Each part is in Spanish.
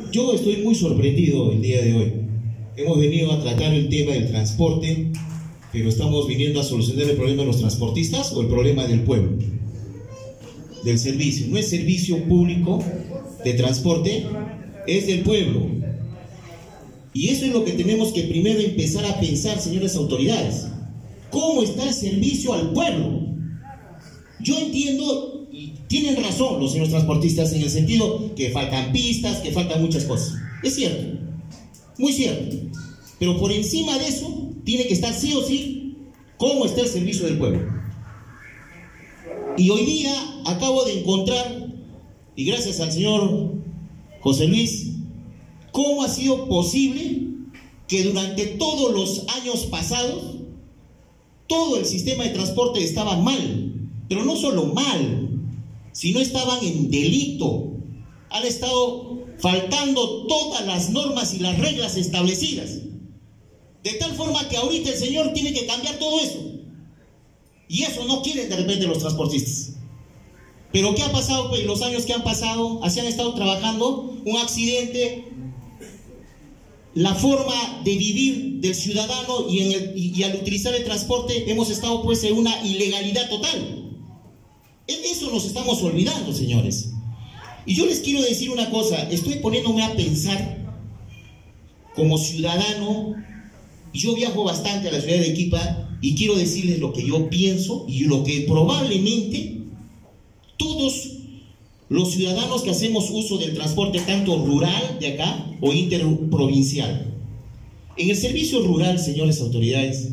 Yo estoy muy sorprendido el día de hoy. Hemos venido a tratar el tema del transporte, pero estamos viniendo a solucionar el problema de los transportistas o el problema del pueblo, del servicio. No es servicio público de transporte, es del pueblo. Y eso es lo que tenemos que primero empezar a pensar, señores autoridades. ¿Cómo está el servicio al pueblo? Yo entiendo, y tienen razón los señores transportistas en el sentido que faltan pistas, que faltan muchas cosas. Es cierto, muy cierto. Pero por encima de eso, tiene que estar sí o sí, cómo está el servicio del pueblo. Y hoy día acabo de encontrar, y gracias al señor José Luis, cómo ha sido posible que durante todos los años pasados, todo el sistema de transporte estaba mal. Pero no solo mal, sino estaban en delito. Han estado faltando todas las normas y las reglas establecidas. De tal forma que ahorita el señor tiene que cambiar todo eso. Y eso no quieren de repente los transportistas. Pero ¿qué ha pasado? Pues los años que han pasado, así han estado trabajando, un accidente, la forma de vivir del ciudadano y al utilizar el transporte hemos estado pues en una ilegalidad total. En eso nos estamos olvidando, señores. Y yo les quiero decir una cosa, estoy poniéndome a pensar como ciudadano. Yo viajo bastante a la ciudad de Arequipa y quiero decirles lo que yo pienso y lo que probablemente todos los ciudadanos que hacemos uso del transporte, tanto rural de acá o interprovincial. En el servicio rural, señores autoridades,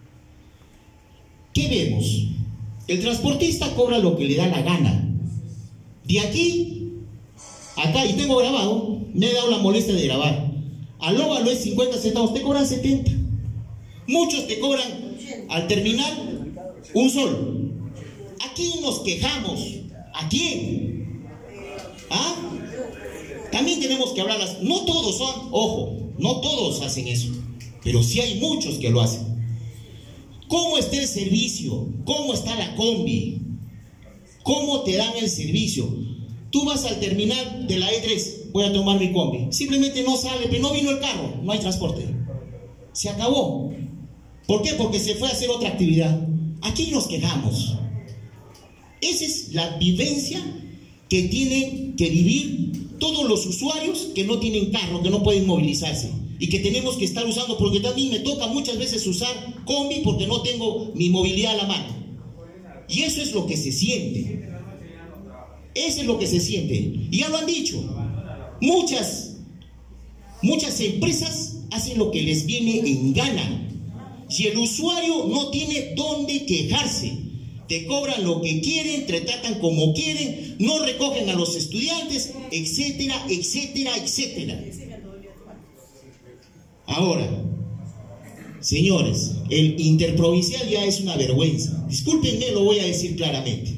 ¿qué vemos? El transportista cobra lo que le da la gana. De aquí, acá, y tengo grabado, me he dado la molestia de grabar. Al óvalo es 50 centavos, te cobran 70. Muchos te cobran al terminar un sol. ¿A quién nos quejamos? ¿A quién? ¿Ah? También tenemos que hablarlas. No todos son, ojo, no todos hacen eso, pero sí hay muchos que lo hacen. ¿Cómo está el servicio? ¿Cómo está la combi? ¿Cómo te dan el servicio? Tú vas al terminal de la E3, voy a tomar mi combi. Simplemente no sale, pero no vino el carro, no hay transporte. Se acabó. ¿Por qué? Porque se fue a hacer otra actividad. Aquí nos quejamos. Esa es la vivencia que tienen que vivir todos los usuarios que no tienen carro, que no pueden movilizarse. Y que tenemos que estar usando, porque también me toca muchas veces usar combi porque no tengo mi movilidad a la mano. Y eso es lo que se siente. Eso es lo que se siente. Y ya lo han dicho. Muchas empresas hacen lo que les viene en gana. Si el usuario no tiene dónde quejarse, te cobran lo que quieren, te tratan como quieren, no recogen a los estudiantes, etcétera, etcétera, etcétera. Ahora, señores, el interprovincial ya es una vergüenza. Discúlpenme, lo voy a decir claramente.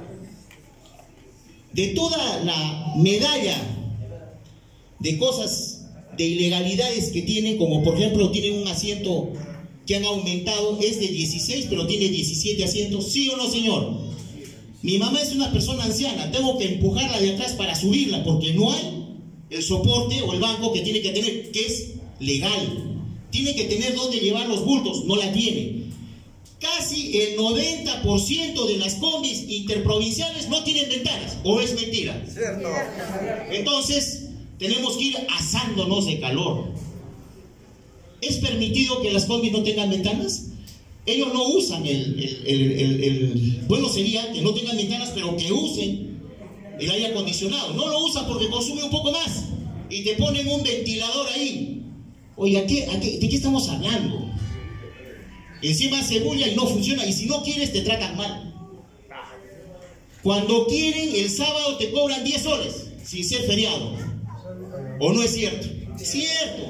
De toda la medalla de cosas, de ilegalidades que tienen, como por ejemplo tienen un asiento que han aumentado, es de 16, pero tiene 17 asientos, ¿sí o no, señor? Mi mamá es una persona anciana, tengo que empujarla de atrás para subirla, porque no hay el soporte o el banco que tiene que tener, que es legal. Tiene que tener donde llevar los bultos, no la tiene. Casi el 90% de las combis interprovinciales no tienen ventanas, ¿o es mentira? Cierto. Entonces, tenemos que ir asándonos de calor. ¿Es permitido que las combis no tengan ventanas? Ellos no usan bueno sería que no tengan ventanas, pero que usen el aire acondicionado. No lo usan porque consume un poco más. Y te ponen un ventilador ahí. Oye, ¿de qué estamos hablando? Encima se bulla y no funciona. Y si no quieres, te tratan mal. Cuando quieren, el sábado te cobran 10 soles, sin ser feriado. ¿O no es cierto? Es cierto.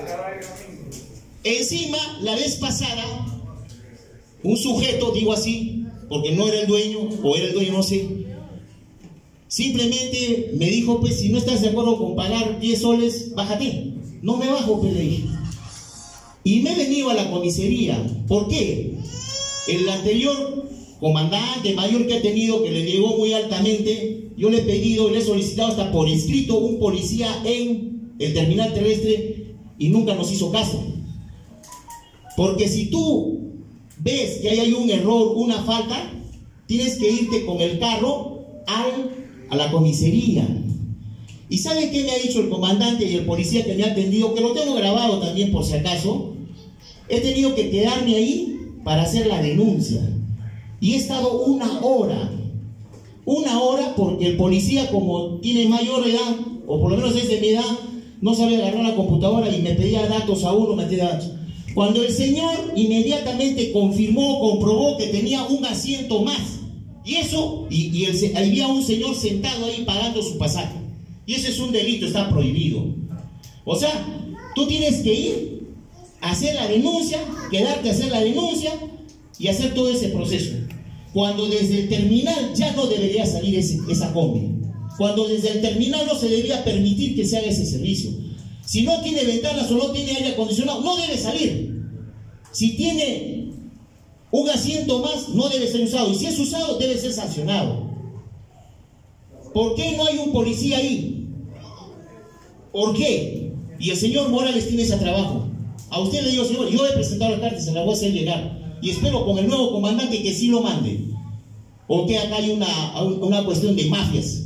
Encima, la vez pasada, un sujeto, digo así, porque no era el dueño, o era el dueño, no sé, simplemente me dijo, pues, si no estás de acuerdo con pagar 10 soles, bájate. No me bajo, pues, le dije. Y me he venido a la comisaría. ¿Por qué? El anterior comandante mayor que he tenido, que le llegó muy altamente, yo le he pedido, le he solicitado hasta por escrito un policía en el terminal terrestre y nunca nos hizo caso. Porque si tú ves que ahí hay un error, una falta, tienes que irte con el carro a la comisaría. ¿Y sabe qué me ha dicho el comandante y el policía que me ha atendido? Que lo tengo grabado también por si acaso. He tenido que quedarme ahí para hacer la denuncia. Y he estado una hora porque el policía, como tiene mayor edad, o por lo menos es de mi edad, no sabe agarrar la computadora y me pedía datos a uno, me pedía datos. Cuando el señor inmediatamente confirmó, comprobó que tenía un asiento más, y eso, había un señor sentado ahí pagando su pasaje, y ese es un delito, está prohibido. O sea, tú tienes que ir a hacer la denuncia, quedarte a hacer la denuncia y hacer todo ese proceso. Cuando desde el terminal ya no debería salir esa combi, cuando desde el terminal no se debería permitir que se haga ese servicio. Si no tiene ventanas o no tiene aire acondicionado, no debe salir. Si tiene un asiento más, no debe ser usado. Y si es usado, debe ser sancionado. ¿Por qué no hay un policía ahí? ¿Por qué? Y el señor Morales tiene ese trabajo. A usted le digo, señor, yo he presentado la carta y se la voy a hacer llegar. Y espero con el nuevo comandante que sí lo mande. ¿O que acá hay una cuestión de mafias?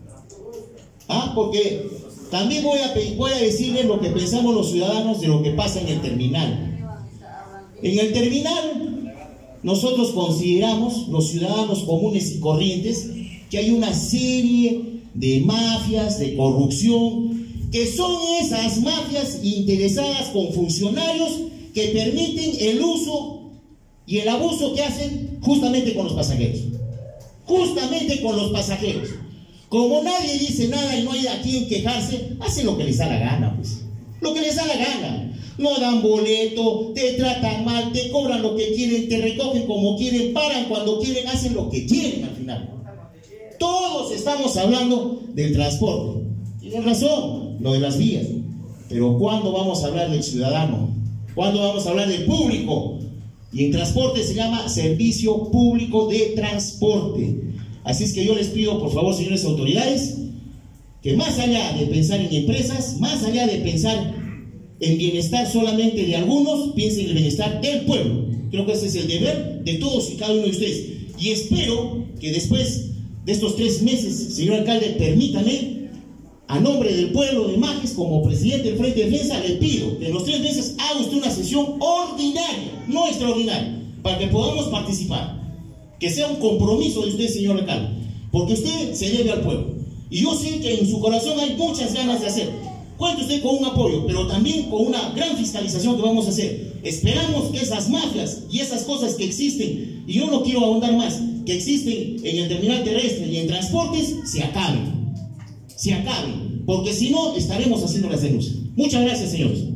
Porque también voy a decirles lo que pensamos los ciudadanos de lo que pasa en el terminal. En el terminal, nosotros consideramos, los ciudadanos comunes y corrientes, que hay una serie de mafias, de corrupción, que son esas mafias interesadas con funcionarios que permiten el uso y el abuso que hacen justamente con los pasajeros. Justamente con los pasajeros. Como nadie dice nada y no hay a quien quejarse, hacen lo que les da la gana, pues. Lo que les da la gana. No dan boleto, te tratan mal, te cobran lo que quieren, te recogen como quieren, paran cuando quieren, hacen lo que quieren al final. Todos estamos hablando del transporte. Tienes razón, lo de las vías. Pero ¿cuándo vamos a hablar del ciudadano? ¿Cuándo vamos a hablar del público? Y en transporte se llama Servicio Público de Transporte. Así es que yo les pido, por favor, señores autoridades, que más allá de pensar en empresas, más allá de pensar en bienestar solamente de algunos, piensen en el bienestar del pueblo. Creo que ese es el deber de todos y cada uno de ustedes. Y espero que después de estos 3 meses, señor alcalde, permítame, a nombre del pueblo de Majes, como presidente del Frente de Defensa, le pido que en los 3 meses haga usted una sesión ordinaria, no extraordinaria, para que podamos participar. Que sea un compromiso de usted, señor alcalde, porque usted se debe al pueblo. Y yo sé que en su corazón hay muchas ganas de hacer. Cuente usted con un apoyo, pero también con una gran fiscalización que vamos a hacer. Esperamos que esas mafias y esas cosas que existen, y yo no quiero ahondar más, que existen en el terminal terrestre y en transportes, se acaben. Se acaben, porque si no, estaremos haciendo las denuncias. Muchas gracias, señores.